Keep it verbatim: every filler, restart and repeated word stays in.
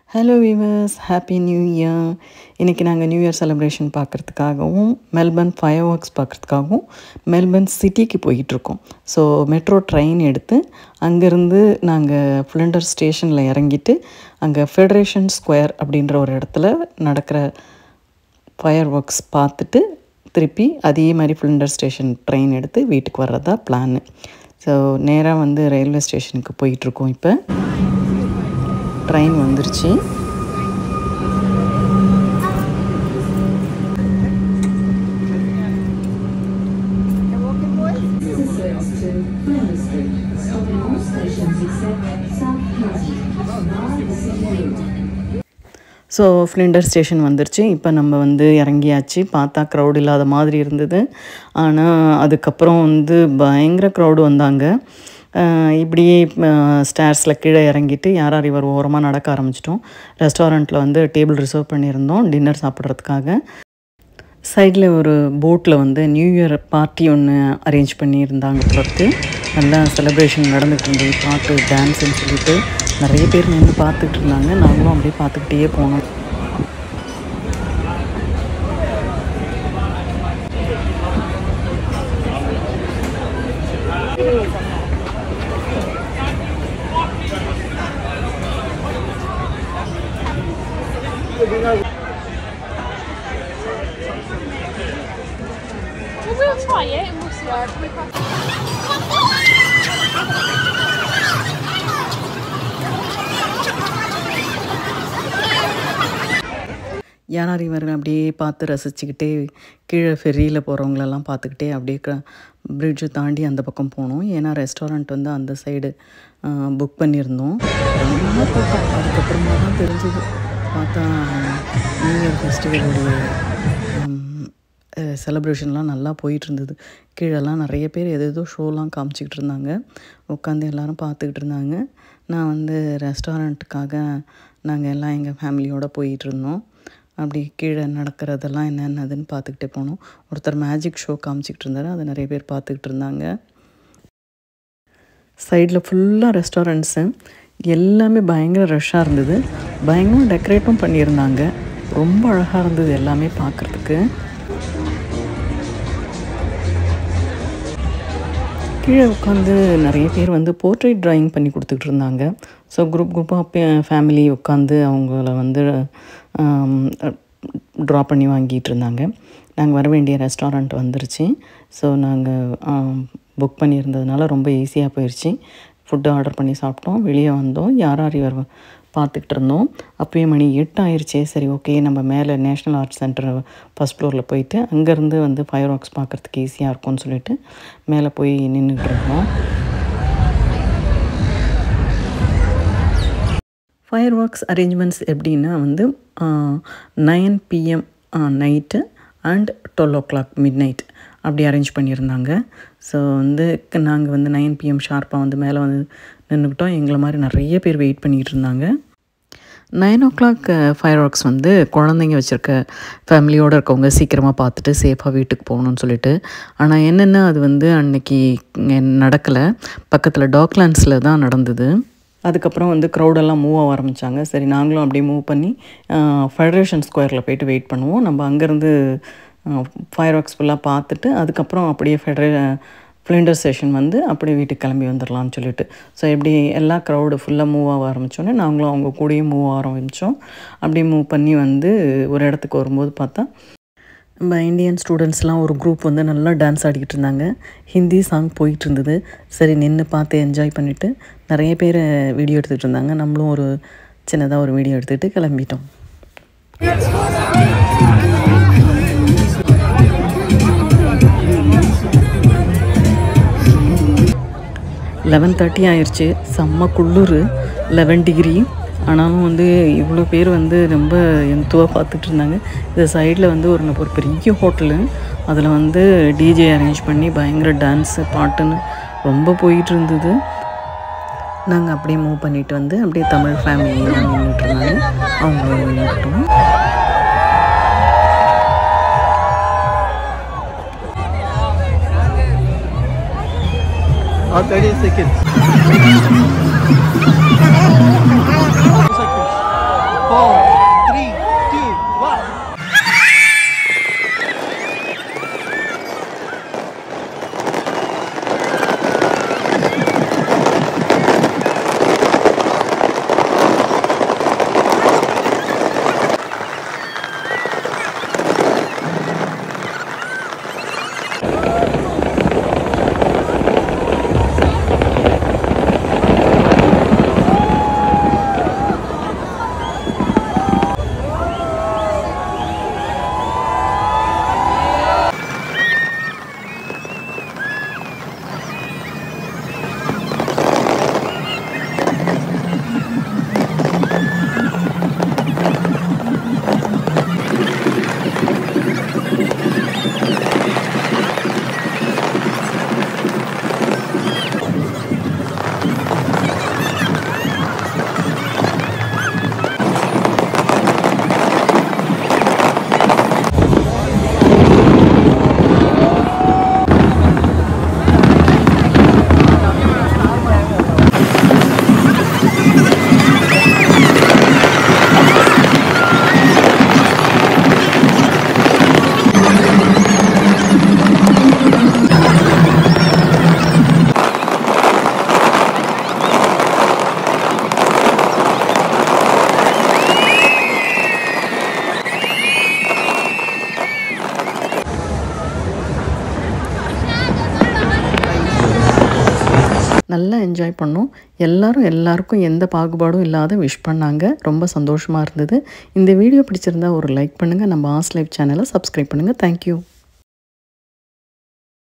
Hello viewers, Happy New Year. இன்னைக்கு நாங்கள் New Year celebration பார்க்குறதுக்காகவும் மெல்பர்ன் ஃபயர் ஒர்க்ஸ் பார்க்குறதுக்காகவும் மெல்பர்ன் சிட்டிக்கு போயிட்டுருக்கோம். ஸோ மெட்ரோ ட்ரெயின் எடுத்து அங்கேருந்து நாங்கள் ஃப்ளிண்டர் ஸ்டேஷனில் இறங்கிட்டு அங்கே ஃபெடரேஷன் ஸ்கொயர் அப்படின்ற ஒரு இடத்துல நடக்கிற ஃபயர் ஒர்க்ஸ் பார்த்துட்டு திருப்பி அதே மாதிரி ஃப்ளிண்டர் ஸ்டேஷன் ட்ரெயின் எடுத்து வீட்டுக்கு வர்றதா பிளான்னு. ஸோ நேராக வந்து ரயில்வே ஸ்டேஷனுக்கு போயிட்டுருக்கோம். இப்போ ட்ரெயின் வந்துருச்சு. ஸோ ஃப்ளிண்டர் ஸ்டேஷன் வந்துருச்சு. இப்போ நம்ம வந்து இறங்கியாச்சு. பார்த்தா க்ரௌட் இல்லாத மாதிரி இருந்தது. ஆனால் அதுக்கப்புறம் வந்து பயங்கர க்ரௌடு வந்தாங்க. இப்படியே ஸ்டேர்ஸில் கீழே இறங்கிட்டு யார் யார் இவர் ஓரமாக நடக்க ஆரம்பிச்சிட்டோம். ரெஸ்டாரண்ட்டில் வந்து டேபிள் ரிசர்வ் பண்ணியிருந்தோம் டின்னர் சாப்பிட்றதுக்காக. சைடில் ஒரு போட்டில் வந்து நியூ இயர் பார்ட்டி ஒன்று அரேஞ்ச் பண்ணியிருந்தாங்க. பார்த்து நல்லா செலிப்ரேஷன் நடந்துகிட்டு இருந்தது. பாட்டு டான்ஸுன்னு சொல்லிட்டு நிறைய பேர் நின்று பார்த்துக்கிட்டு இருந்தாங்க. நாங்களும் அப்படியே பார்த்துக்கிட்டே போனோம். We'll try it and we'll see how it goes. யார் இவர்கள் அப்படியே பார்த்து ரசிச்சுக்கிட்டே கீழே ஃபெரியில் போகிறவங்களெல்லாம் பார்த்துக்கிட்டே அப்படியே க பிரிட்ஜை தாண்டி அந்த பக்கம் போனோம். ஏன்னா ரெஸ்டாரண்ட் வந்து அந்த சைடு புக் பண்ணியிருந்தோம். ரொம்ப கூட்டம். அதுக்கப்புறமா தான் தெரிஞ்சது. பார்த்தா நியூ இயர் ஃபெஸ்டிவலுடைய செலிப்ரேஷன்லாம் நல்லா போயிட்டு இருந்தது. கீழெல்லாம் நிறைய பேர் எது ஏதோ ஷோலாம் காமிச்சிக்கிட்டு இருந்தாங்க. உட்காந்து எல்லோரும் பார்த்துக்கிட்டு இருந்தாங்க. நான் வந்து ரெஸ்டாரண்ட்டுக்காக நாங்கள் எல்லாம் எங்கள் ஃபேமிலியோடு போயிட்டு இருந்தோம். அப்படி கீழே நடக்கிறதெல்லாம் என்னென்னதுன்னு பார்த்துக்கிட்டே போனோம். ஒருத்தர் மேஜிக் ஷோ காமிச்சிக்கிட்டு இருந்தார். அதை நிறைய பேர் பார்த்துக்கிட்டு இருந்தாங்க. சைடில் ஃபுல்லாக ரெஸ்டாரண்ட்ஸு எல்லாமே பயங்கர ரஷ்ஷாக இருந்தது. பயங்கரமாக டெக்கரேட்டும் பண்ணியிருந்தாங்க. ரொம்ப அழகாக இருந்தது எல்லாமே பார்க்குறதுக்கு. கீழே உட்காந்து நிறைய பேர் வந்து போர்ட்ரேட் ட்ராயிங் பண்ணி கொடுத்துக்கிட்டு இருந்தாங்க. ஸோ குரூப் குரூப்பாக ஃபேமிலி உட்காந்து அவங்கள வந்து ட்ரா பண்ணி வாங்கிட்டு இருந்தாங்க. நாங்கள் வர வேண்டிய ரெஸ்டாரண்ட் வந்துருச்சு. ஸோ நாங்கள் புக் பண்ணியிருந்ததுனால ரொம்ப ஈஸியாக போயிடுச்சு. ஃபுட்டு ஆர்டர் பண்ணி சாப்பிட்டோம். வெளியே வந்தோம். யார் யார் இவர் பார்த்துக்கிட்டு இருந்தோம். அப்போயே மணி எட்டு ஆயிடுச்சு. சரி ஓகே, நம்ம மேலே நேஷ்னல் ஆர்ட்ஸ் சென்டர் ஃபஸ்ட் ஃப்ளோரில் போயிட்டு அங்கேருந்து வந்து ஃபயர் ஒர்க்ஸ் பார்க்குறதுக்கு ஈஸியாக இருக்கும்னு சொல்லிட்டு மேலே போய் நின்றுட்டு இருந்தோம். ஃபயர் ஒர்க்ஸ் அரேஞ்ச்மெண்ட்ஸ் எப்படின்னா வந்து nine PM night and twelve o'clock midnight அப்படி அரேஞ்ச் பண்ணியிருந்தாங்க. ஸோ வந்து நாங்கள் வந்து நைன் பிஎம் ஷார்ப்பாக வந்து மேலே வந்து நின்றுக்கிட்டோம். எங்களை மாதிரி நிறைய பேர் வெயிட் பண்ணிகிட்டு இருந்தாங்க. Nine o'clock fireworks வந்து குழந்தைங்க வச்சுருக்க ஃபேமிலியோடு இருக்கவங்க சீக்கிரமாக பார்த்துட்டு சேஃபாக வீட்டுக்கு போகணுன்னு சொல்லிட்டு. ஆனால் என்னென்னா அது வந்து அன்னைக்கு நடக்கலை. பக்கத்தில் டாக்லாண்ட்ஸில் தான் நடந்தது. அதுக்கப்புறம் வந்து க்ரௌடெல்லாம் மூவ் ஆக ஆரம்பித்தாங்க. சரி நாங்களும் அப்படியே மூவ் பண்ணி ஃபெடரேஷன் ஸ்கொயரில் போய்ட்டு வெயிட் பண்ணுவோம். நம்ம அங்கேருந்து ஃபயர் ஒர்க்ஸ் ஃபுல்லாக பார்த்துட்டு அதுக்கப்புறம் அப்படியே ஃபெடரே ஃப்ளிண்டர் ஸ்டேஷன் வந்து அப்படியே வீட்டுக்கு கிளம்பி வந்துடலான்னு சொல்லிட்டு. ஸோ எப்படி எல்லா க்ரௌடு ஃபுல்லாக மூவ் ஆக ஆரம்பித்தோன்னே நாங்களும் அவங்க கூடயே மூவ் ஆக ஆரம்பித்தோம். அப்படியே மூவ் பண்ணி வந்து ஒரு இடத்துக்கு வரும்போது பார்த்தா நம்ம இந்தியன் ஸ்டூடெண்ட்ஸ்லாம் ஒரு குரூப் வந்து நல்லா டான்ஸ் ஆடிக்கிட்டு இருந்தாங்க. ஹிந்தி சாங் போயிட்டு இருந்தது. சரி நின்று பார்த்து என்ஜாய் பண்ணிவிட்டு நிறைய பேர் வீடியோ எடுத்துகிட்டு இருந்தாங்க. நம்மளும் ஒரு சின்னதாக ஒரு வீடியோ எடுத்துகிட்டு கிளம்பிட்டோம். லெவன் தேர்ட்டி ஆயிடுச்சு. செம்ம குளிர், லெவன் டிகிரி. ஆனாலும் வந்து இவ்வளோ பேர் வந்து ரொம்ப எந்துவாக பார்த்துட்டு இருந்தாங்க. இந்த சைடில் வந்து ஒரு ஒரு பெரிய ஹோட்டலு. அதில் வந்து டிஜே அரேஞ்ச் பண்ணி பயங்கர டான்ஸு பாட்டுன்னு ரொம்ப போயிட்டு இருந்தது. நாங்கள் அப்படியே மூவ் பண்ணிவிட்டு வந்து அப்படியே தமிழ் ஃபேமிலியெலாம் நின்றுட்டு இருந்தாங்க. அவங்கள நின்றுட்டோம். thirty seconds. நல்லா என்ஜாய் பண்ணோம். எல்லாரும் எல்லாருக்கும் எந்த பாகுபாடும் இல்லாத விஷ் பண்ணாங்க. ரொம்ப சந்தோஷமாக இருந்தது. இந்த வீடியோ பிடிச்சிருந்தா ஒரு லைக் பண்ணுங்கள். நம்ம ஆஸ்லைஃப் சேனலை சப்ஸ்கிரைப் பண்ணுங்கள். தேங்க்யூ.